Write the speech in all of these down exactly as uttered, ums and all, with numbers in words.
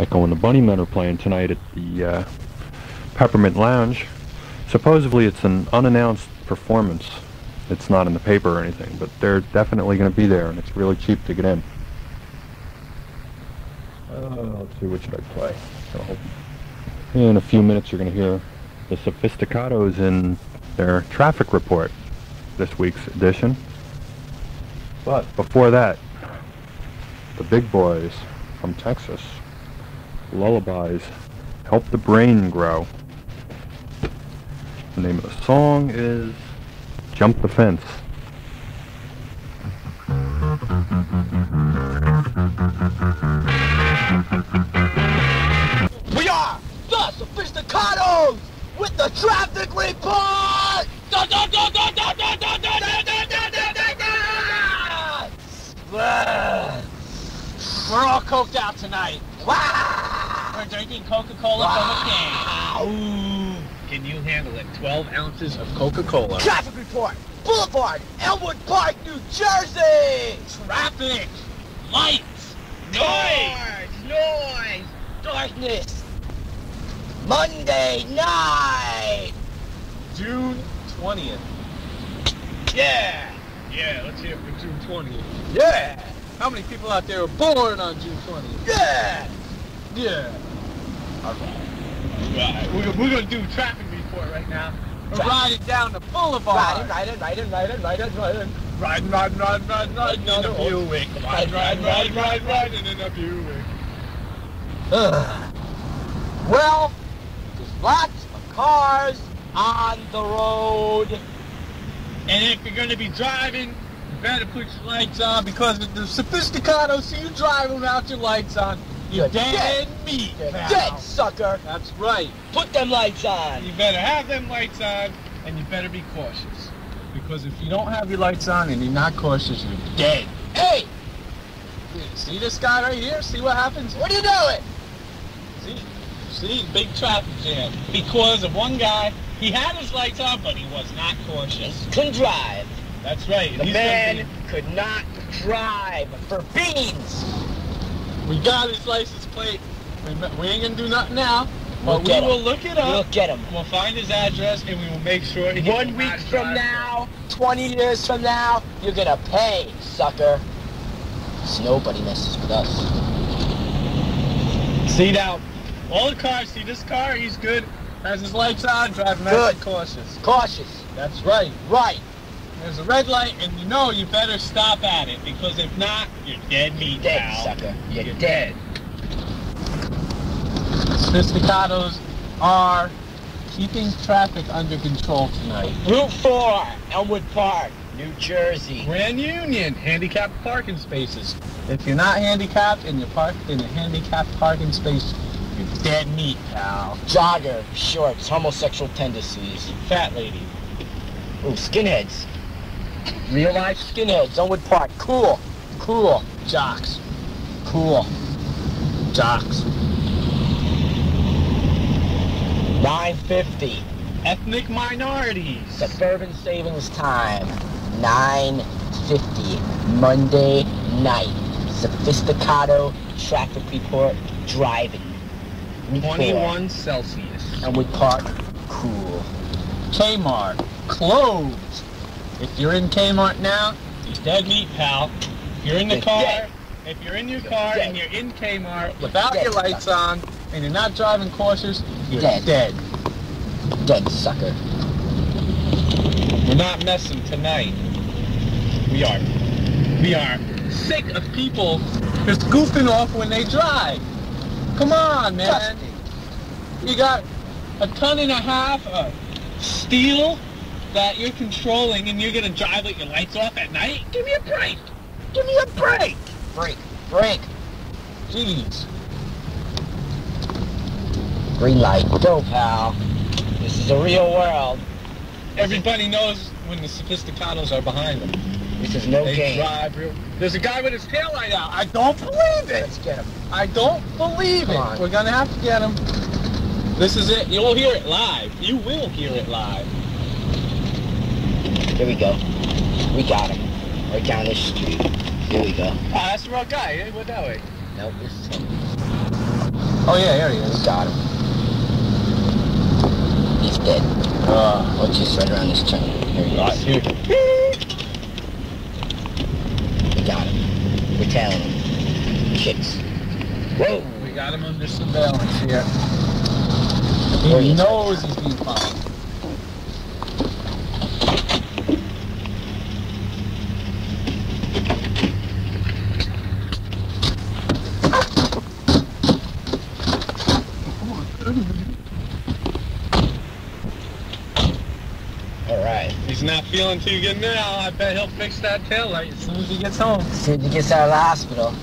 Echo and the Bunnymen are playing tonight at the uh, Peppermint Lounge. Supposedly it's an unannounced performance. It's not in the paper or anything, but they're definitely going to be there, and it's really cheap to get in. Uh, let's see, what should I play? So, in a few minutes you're going to hear the Sophisticados in their traffic report, this week's edition. But before that, the big boys from Texas, Lullabies, Help the Brain Grow. The name of the song is Jump the Fence. We are the Sophisticados with the traffic report! Da, da, da, da, da, da, da, da, da, da, da, da, da. We're all coked out tonight. Wow! We're drinking Coca-Cola wow. from a can. Can you handle it? twelve ounces of Coca-Cola. Traffic report! Boulevard, Elmwood Park, New Jersey! Traffic! Lights! Noise! Noise! Darkness! Monday night! June twentieth. Yeah! Yeah, let's hear it for June twentieth. Yeah! How many people out there were born on June twentieth? Yeah! Yeah! Alright. Right. We're, we're going to do a traffic report right now. We're Traffic. riding down the boulevard. Riding, riding, riding, riding, riding, riding. Riding, riding, riding, riding, riding in a Buick. Riding, riding, riding, riding, riding in a Buick. Well, there's lots of cars on the road. And if you're going to be driving, you better put your lights on, because if the Sophisticados see you driving without your lights on, you're, you're dead, dead meat. You're dead, sucker. That's right. Put them lights on. You better have them lights on, and you better be cautious. Because if you don't have your lights on and you're not cautious, you're dead. Hey! See this guy right here? See what happens? What are you doing? See? See? Big traffic jam. Because of one guy, he had his lights on, but he was not cautious. He couldn't drive. That's right. The man be... could not drive for beans. We got his license plate. We, we ain't gonna do nothing now, but we'll we will him. look it up. We'll get him. We'll find his address, and we will make sure he One week from now, twenty years from now, you're gonna pay, sucker. So nobody messes with us. See now, all the cars, see this car, he's good. Has his lights on, driving nice and cautious. Cautious. That's right. Right. There's a red light, and you know you better stop at it, because if not, you're dead meat, dead, pal. Sucker. You're, you're dead. Sophisticados are keeping traffic under control tonight. Route four, Elmwood Park, New Jersey. Grand Union, handicapped parking spaces. If you're not handicapped and you're parked in a handicapped parking space, you're dead meat, pal. Jogger, shorts, homosexual tendencies. Fat lady. Ooh, skinheads. Real life skinheads, Elmwood Park. Cool. Cool. Jocks. Cool. Jocks. nine fifty. Ethnic minorities. Suburban savings time. nine fifty. Monday night. Sophisticado traffic report driving. twenty-one Celsius. Elmwood Park. Cool. Kmart. Closed. If you're in Kmart now, you're dead meat, pal. If you're in the car, dead. if you're in your car and you're in Kmart without dead, your lights sucker. on and you're not driving cautious, you're dead. Dead, dead sucker. We're not messing tonight. We are. We are sick of people just goofing off when they drive. Come on, man. You got a ton and a half of steel that you're controlling, and you're gonna drive with your lights off at night? Give me a break! Give me a break! Break. Break. Jeez. Green light. Go, pal. This is a real world. Everybody knows when the Sophisticados are behind them. This is no they game. Drive real... There's a guy with his taillight out. I don't believe it! Let's get him. I don't believe Come it. On. We're gonna have to get him. This is it. You'll hear it live. You will hear it live. Here we go. We got him. Right down this street. Here we go. Ah, that's the wrong guy. He went that way. Nope, this is him. Oh yeah, there he is. We got him. He's dead. Uh, Let's just right around this turn. Here he Right is. here. We got him. We're tailing him. Chicks. Whoa! We got him under surveillance here. Where He is knows he's being followed. Alright. He's not feeling too good now. I bet he'll fix that taillight as soon as he gets home. As soon as he gets out of the hospital.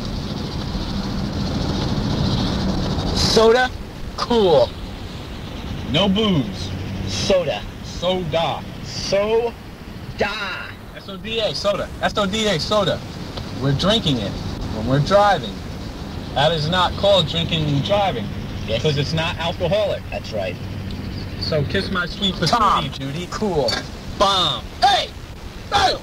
Soda? Cool. No booze. Soda. Soda. Soda. S O D A, soda. S O D A, soda. We're drinking it when we're driving. That is not called drinking and driving. Yes. Because it's not alcoholic. That's right. So kiss my sweet Tom. patootie, Judy. Cool. Bomb. Hey! Hey!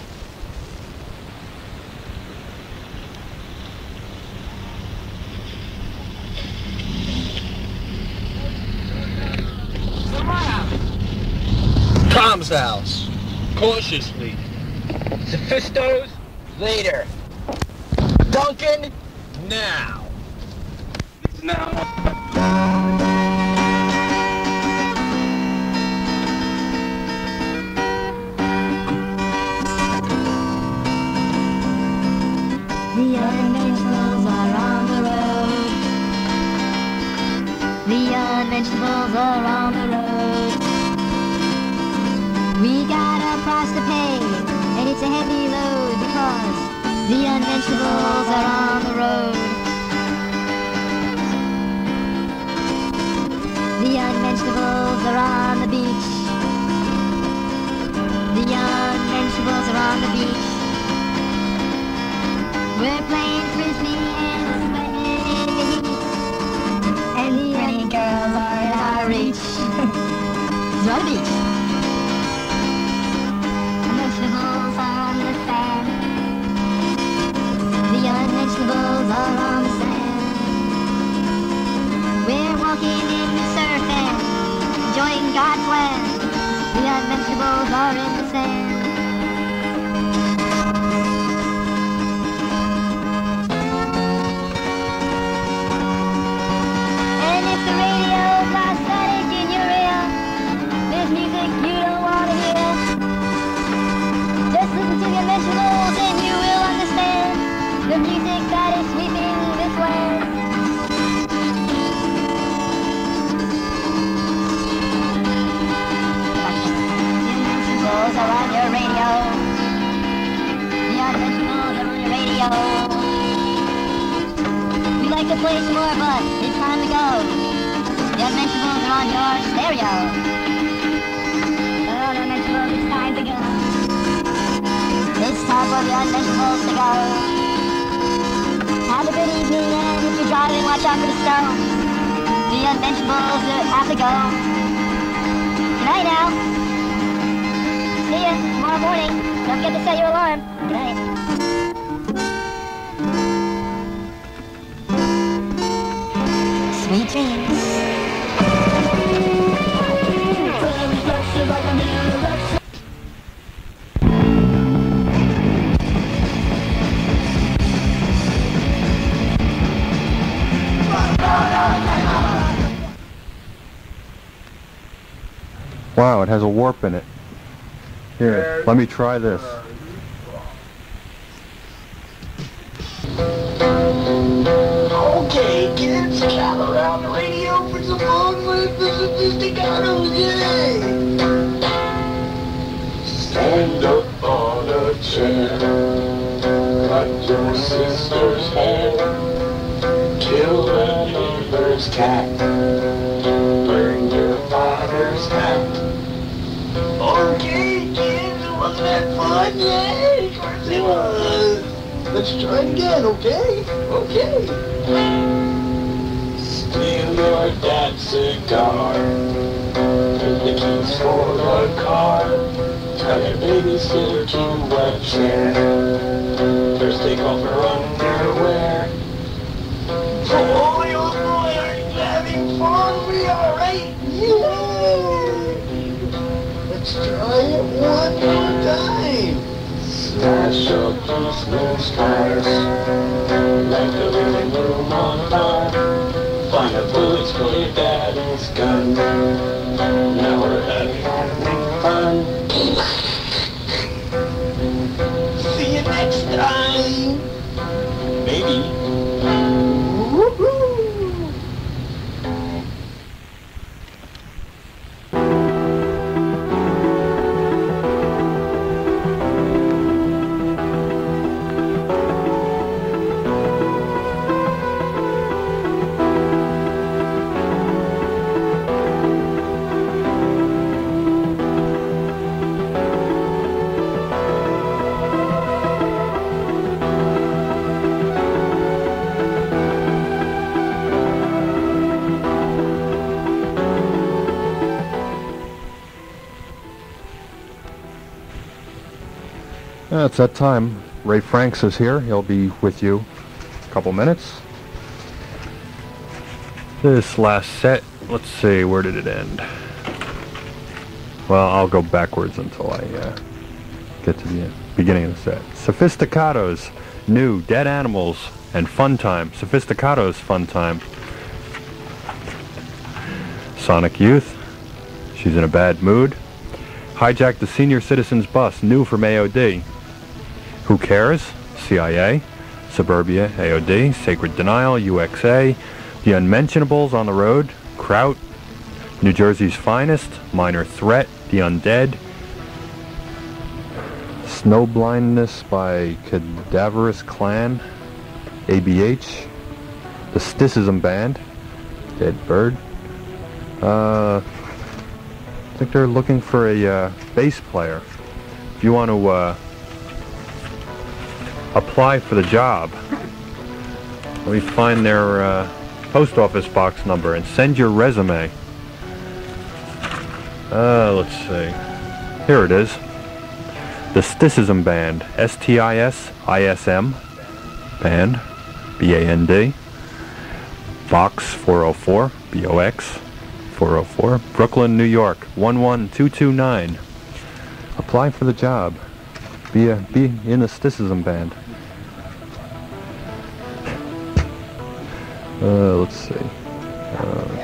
Tom's house. Cautiously. Sophistos, later. Duncan, Now. The unmentionables are on the road. The unmentionables are on the road. We got a price to pay, and it's a heavy load because the unmentionables are on the road. The unmentionables are on the beach. The unmentionables are on the beach. We're playing frisbee and sweating in the heat. And the pretty girls are in our reach. It's on the beach. Unmentionables are on the sand. The unmentionables are on the sand. We're walking in the surf and enjoying God's land. The unmentionables are in the sand. And if the radio's not static in your ear, there's music you don't want to hear. Just listen to the unmentionables and you will understand the music that is sweeping this land. The unmentionables are on your radio. The unmentionables are on your radio. We'd like to play some more, but it's time to go. The unmentionables are on your stereo. Oh, the unmentionables, it's time to go. It's time for the unmentionables to go. Have a good evening, and if you're driving, watch out for the stone. The unmentionables have to go. Good night now. See ya tomorrow morning. Don't forget to set your alarm. Good night. Sweet dreams. Wow, it has a warp in it. Here, let me try this. Okay, kids, gather around the radio for some fun with the Sophisticados, yay! Stand up on a chair, cut your sister's hair, kill a neighbor's cat, burn your father's hat. Okay, kids, wasn't that fun? Yay! Of course it was! Let's try it again, okay? Okay. Steal your dad's cigar, get the keys for the car, tell your babysitter to a chair, first take off her underwear. Oh, boy, oh boy, are you find the bullets for your daddy's gun. Now we're having fun. See you next time. Maybe. Woo-hoo. Yeah, it's that time. Ray Franks is here. He'll be with you in a couple minutes. This last set, let's see, where did it end? Well, I'll go backwards until I uh, get to the beginning of the set. Sophisticados, new, Dead Animals, and Fun Time. Sophisticados, Fun Time. Sonic Youth, She's in a Bad Mood. Hijacked the Senior Citizens Bus, new from A O D. Who Cares? C I A. Suburbia, A O D. Sacred Denial, U X A. The Unmentionables on the Road, Kraut. New Jersey's Finest, Minor Threat, The Undead. Snow Blindness by Cadaverous Clan, A B H. The Sticism Band, Dead Bird. Uh, I think they're looking for a uh, bass player. If you want to uh, apply for the job, let me find their uh, post office box number and send your resume. Uh, let's see. Here it is. The Sticism Band. S T I S I S M. Band. B A N D. Box four oh four. B O X four oh four. Brooklyn, New York. one one two two nine. Apply for the job. Be, a, be in the Sticism Band. Uh, let's see. Uh,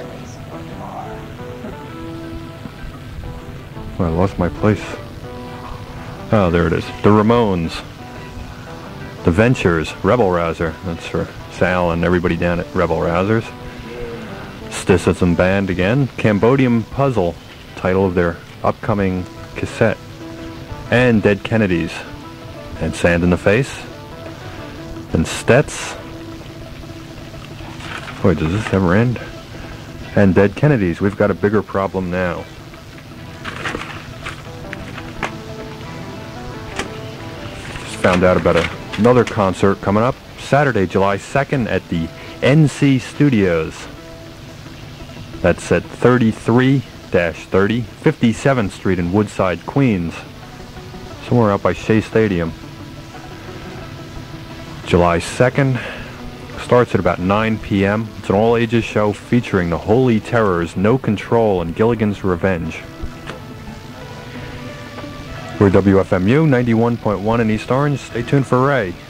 oh, I lost my place. Oh, there it is. The Ramones. The Ventures. Rebel Rouser. That's for Sal and everybody down at Rebel Rousers. Sticism Band again. Cambodian Puzzle. Title of their upcoming cassette. And Dead Kennedys. And Sand in the Face. And Stets. Wait, does this ever end? And Dead Kennedys. We've got a bigger problem now. Just found out about a, another concert coming up Saturday, July second at the N C Studios. That's at thirty-three thirty, fifty-seventh Street in Woodside, Queens. Somewhere out by Shea Stadium. July second. Starts at about nine p m It's an all-ages show featuring the Holy Terrors, No Control, and Gilligan's Revenge. We're W F M U ninety-one point one in East Orange. Stay tuned for Ray.